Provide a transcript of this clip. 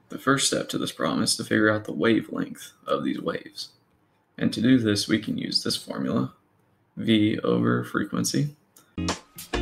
The first step to this problem is to figure out the wavelength of these waves. And to do this, we can use this formula, V over frequency.